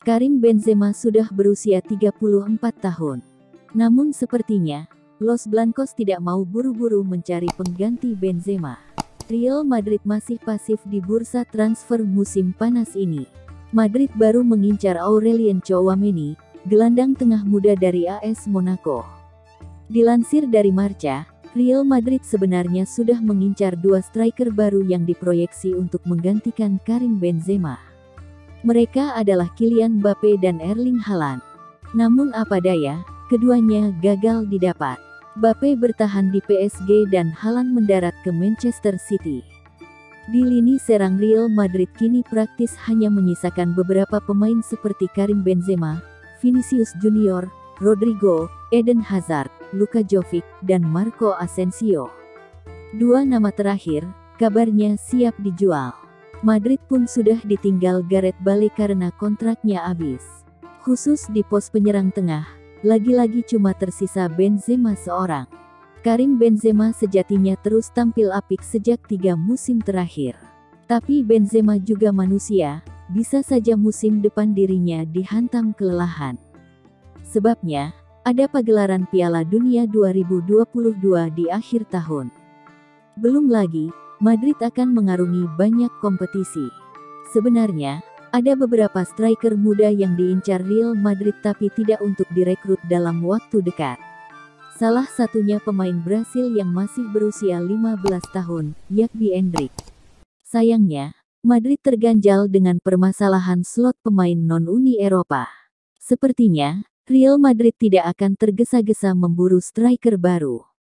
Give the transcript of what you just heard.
Karim Benzema sudah berusia 34 tahun. Namun sepertinya, Los Blancos tidak mau buru-buru mencari pengganti Benzema. Real Madrid masih pasif di bursa transfer musim panas ini. Madrid baru mengincar Aurelien Tchouaméni, gelandang tengah muda dari AS Monaco. Dilansir dari Marca, Real Madrid sebenarnya sudah mengincar dua striker baru yang diproyeksi untuk menggantikan Karim Benzema. Mereka adalah Kylian Mbappe dan Erling Haaland. Namun apa daya, keduanya gagal didapat. Mbappe bertahan di PSG dan Haaland mendarat ke Manchester City. Di lini serang Real Madrid kini praktis hanya menyisakan beberapa pemain seperti Karim Benzema, Vinicius Junior, Rodrigo, Eden Hazard, Luka Jovic, dan Marco Asensio. Dua nama terakhir, kabarnya siap dijual. Madrid pun sudah ditinggal Gareth Bale karena kontraknya habis. Khusus di pos penyerang tengah, lagi-lagi cuma tersisa Benzema seorang. Karim Benzema sejatinya terus tampil apik sejak 3 musim terakhir. Tapi Benzema juga manusia, bisa saja musim depan dirinya dihantam kelelahan. Sebabnya, ada pagelaran Piala Dunia 2022 di akhir tahun. Belum lagi, Madrid akan mengarungi banyak kompetisi. Sebenarnya, ada beberapa striker muda yang diincar Real Madrid tapi tidak untuk direkrut dalam waktu dekat. Salah satunya pemain Brasil yang masih berusia 15 tahun, yakni Endrick. Sayangnya, Madrid terganjal dengan permasalahan slot pemain non-Uni Eropa. Sepertinya, Real Madrid tidak akan tergesa-gesa memburu striker baru.